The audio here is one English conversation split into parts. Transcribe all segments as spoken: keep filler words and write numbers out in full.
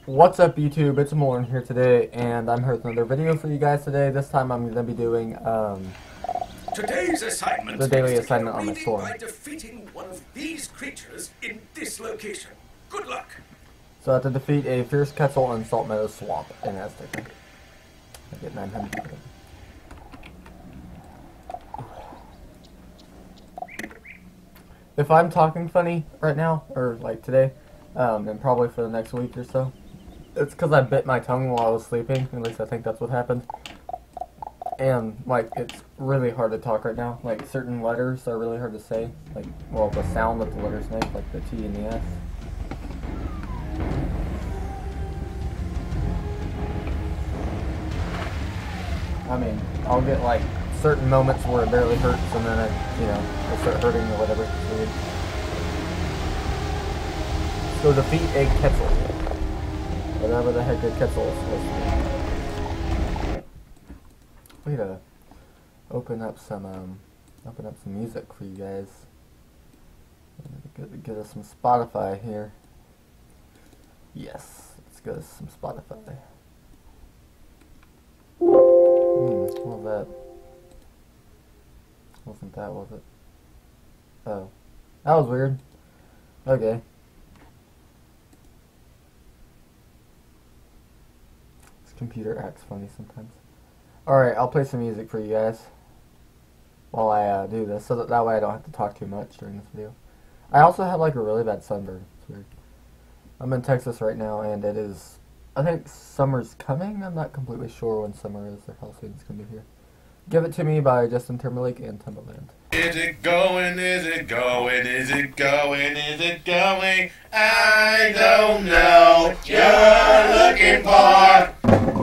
What's up YouTube, it's Morn here today, and I'm here with another video for you guys today. This time I'm going to be doing um, Today's assignment the daily is to assignment get on the reading storm. by defeating one of these creatures in this location. Good luck. So I have to defeat a Fierce Quetzal in Salt Meadow Swamp in Azteca. I get nine hundred credit. If I'm talking funny right now, or like today, um, and probably for the next week or so, it's because I bit my tongue while I was sleeping. At least I think that's what happened. And, like, it's really hard to talk right now. Like, certain letters are really hard to say. Like, well, the sound that the letters make, like the T and the S. I mean, I'll get, like, certain moments where it barely hurts, and then it, you know, it'll start hurting or whatever. It's weird. So defeat a Quetzal. Whatever the heck a Quetzal is supposed to be. Way to open up some, um, open up some music for you guys. Get, get us some Spotify here. Yes, let's get us some Spotify. Hmm, what was that? Wasn't that, was it? Oh. That was weird. Okay. This computer acts funny sometimes. Alright, I'll play some music for you guys while I uh, do this, so that, that way I don't have to talk too much during this video. I also have like a really bad sunburn. It's weird. I'm in Texas right now, and it is, I think summer's coming. I'm not completely sure when summer is or how soon it's going to be here. Give It To Me by Justin Timberlake and Timbaland. Is it going, is it going, is it going, is it going? I don't know what you're looking for.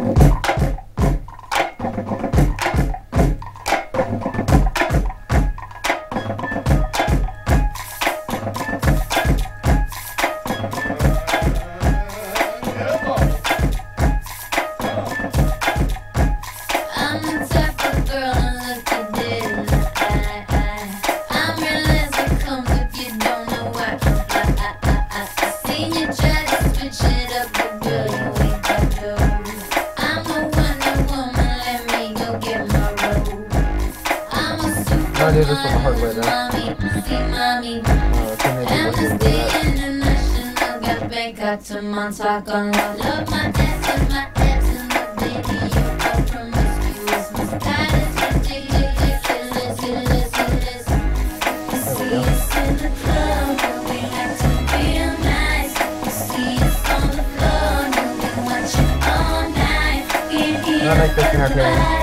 I do this on the hard way though. Oh, okay, maybe we'll do that. Got to Montauk on love my ass and my abs and the video all promiscuous. My style is ridiculous, ridiculous. See us in the club, but we like to feel nice. See us on the floor, and we watch it all night. Get here, I'll make this entertaining.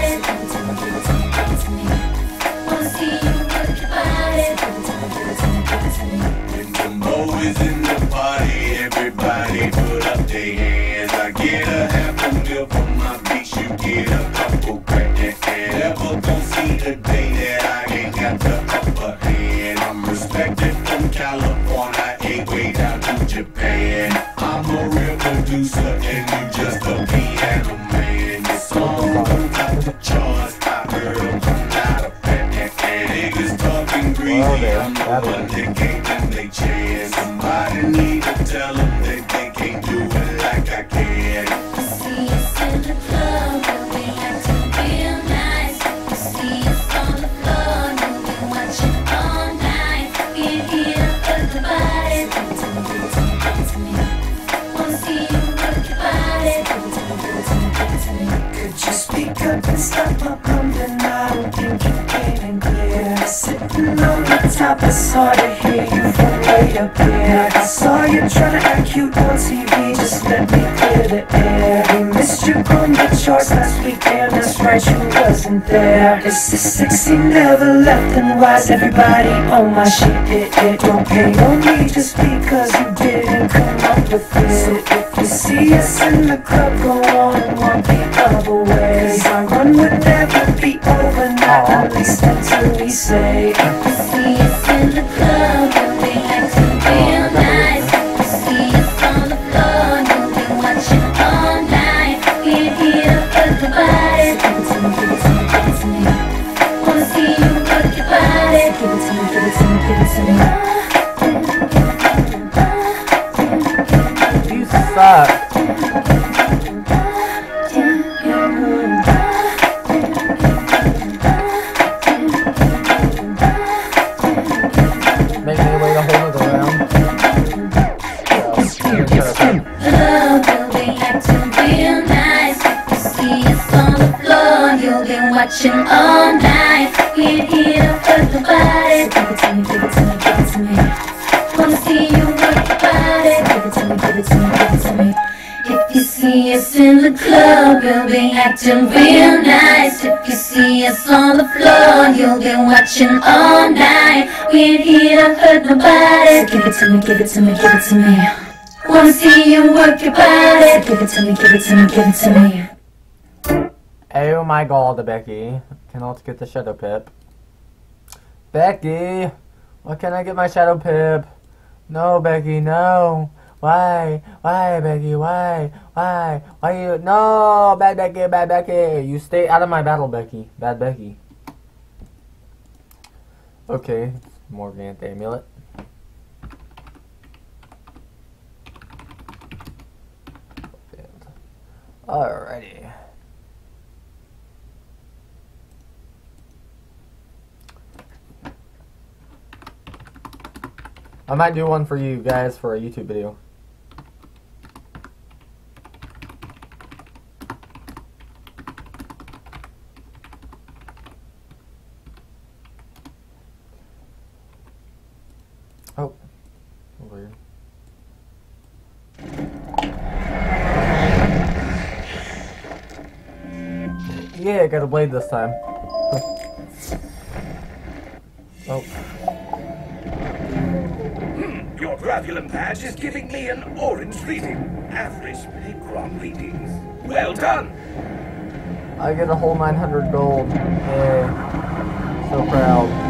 Always in the party, everybody put up their hands. I get a half a meal from my beach, you get a couple grand. Never gon' see the day that I ain't got the upper hand. I'm respected from California, ain't way down to Japan. I'm a real producer and you just a piano man. This song don't top the charts, I heard them come out of fan. Niggas talking greasy, I'm the one that gave them they chance. Somebody need to tell them that they can't do it like I can. See us in the club, but we like to feel nice. See us on the floor, and we watch it all night. Get here, work the body. Give it to me, give it to me, give it to me. Wanna see you work your body. Give it to me, give it to me, give it to me. Could you speak up and stop my pumping? I don't think you can clear. Sitting on the top, it's hard to hear you from way up there. I saw you trying to act cute on T V, just let me clear the air. We missed you on the charts last week, damn that's right, you wasn't there. It's the sexy never left, and why's everybody on my shit? It, it don't pay on me just because you didn't come up with it. So if you see us in the club, go on and walk the other way. Cause our run would never be over, not at least until we say. If you see us in the club, and we like to feel nice. See us on the floor, and we watch it all night. We're here for the body. Give it to me, give it to me, give it to me. Wanna see you work your body. Give it to me, give it to me, give it to me. You suck. Make me wait a whole other round. So, I'm gonna try to- Love, you'll be acting real nice. You see us on the floor, you'll be watching all night. We're here to hurt nobody. Give it to me, give it to me, give it to me. Wanna see you work your body. Give it to me, give it to me, give it to me. If you see us in the club, we'll be acting real nice. If you see us on the floor, you'll be watching all night. We're here to hurt nobody. So give it to me, give it to me, give it to me. Wanna see you work your body. So give it to me, give it to me, give it to me. Oh my god, Becky. Cannot get the Shadow Pip. Becky! Why can't I get my Shadow Pip? No, Becky, no. Why? Why, Becky? Why? Why? Why you? No! Bad Becky, bad Becky! You stay out of my battle, Becky. Bad Becky. Okay, Morgantha Amulet. Alrighty. I might do one for you guys for a YouTube video. Oh, weird. Yeah, I got a blade this time. Oh. Your Gravulum badge is giving me an orange reading. Average Pigrom readings. Well done. I get a whole nine hundred gold. Yay. So proud.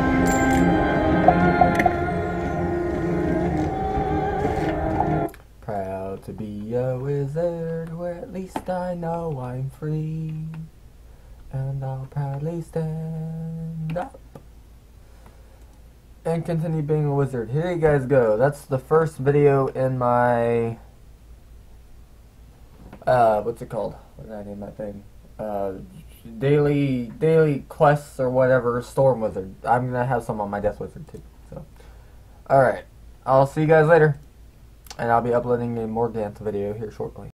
Proud to be a wizard, where at least I know I'm free. And I'll proudly stand up and continue being a wizard. Here you guys go. That's the first video in my uh what's it called? What did I name that thing? Uh daily daily quests or whatever, Storm Wizard. I'm gonna have some on my Death Wizard too. So alright. I'll see you guys later. And I'll be uploading a Morgantha video here shortly.